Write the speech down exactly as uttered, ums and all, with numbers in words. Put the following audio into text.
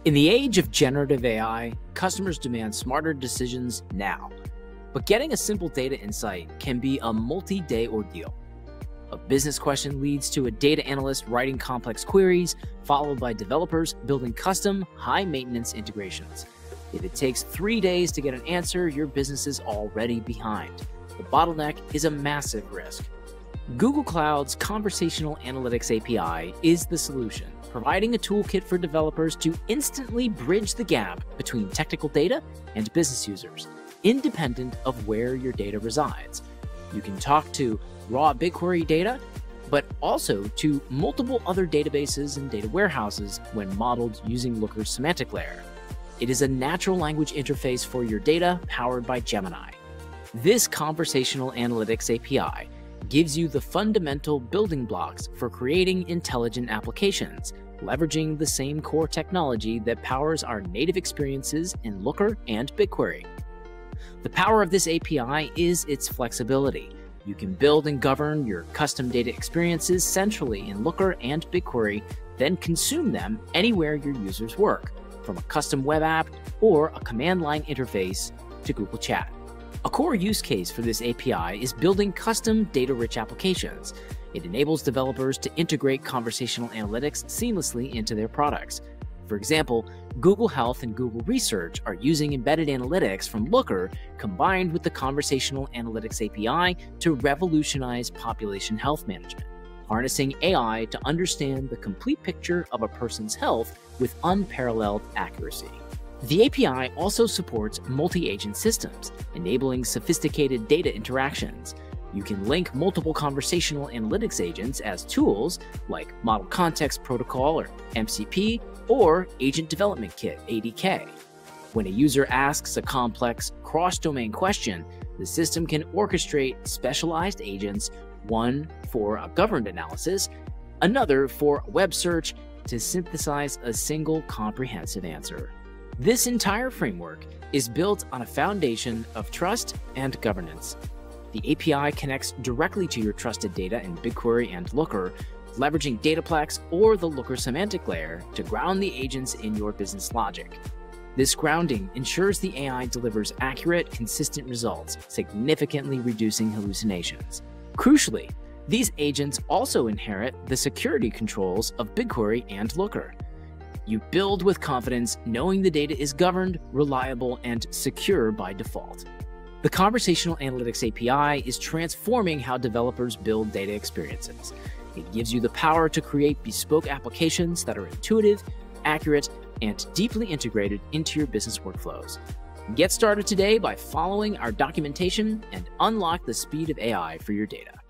In the age of generative A I, customers demand smarter decisions now. But getting a simple data insight can be a multi-day ordeal. A business question leads to a data analyst writing complex queries, followed by developers building custom, high-maintenance integrations. If it takes three days to get an answer, your business is already behind. The bottleneck is a massive risk. Google Cloud's Conversational Analytics A P I is the solution, providing a toolkit for developers to instantly bridge the gap between technical data and business users, independent of where your data resides. You can talk to raw BigQuery data, but also to multiple other databases and data warehouses when modeled using Looker's semantic layer. It is a natural language interface for your data powered by Gemini. This Conversational Analytics A P I gives you the fundamental building blocks for creating intelligent applications, leveraging the same core technology that powers our native experiences in Looker and BigQuery. The power of this A P I is its flexibility. You can build and govern your custom data experiences centrally in Looker and BigQuery, then consume them anywhere your users work, from a custom web app or a command line interface to Google Chat. A core use case for this A P I is building custom data-rich applications. It enables developers to integrate conversational analytics seamlessly into their products. For example, Google Health and Google Research are using embedded analytics from Looker combined with the Conversational Analytics A P I to revolutionize population health management, harnessing A I to understand the complete picture of a person's health with unparalleled accuracy. The A P I also supports multi-agent systems, enabling sophisticated data interactions. You can link multiple conversational analytics agents as tools like Model Context Protocol or M C P or Agent Development Kit A D K. When a user asks a complex cross-domain question, the system can orchestrate specialized agents, one for a governed analysis, another for a web search, to synthesize a single comprehensive answer. This entire framework is built on a foundation of trust and governance. The A P I connects directly to your trusted data in BigQuery and Looker, leveraging Dataplex or the Looker semantic layer to ground the agents in your business logic. This grounding ensures the A I delivers accurate, consistent results, significantly reducing hallucinations. Crucially, these agents also inherit the security controls of BigQuery and Looker. You build with confidence, knowing the data is governed, reliable, and secure by default. The Conversational Analytics A P I is transforming how developers build data experiences. It gives you the power to create bespoke applications that are intuitive, accurate, and deeply integrated into your business workflows. Get started today by following our documentation and unlock the speed of A I for your data.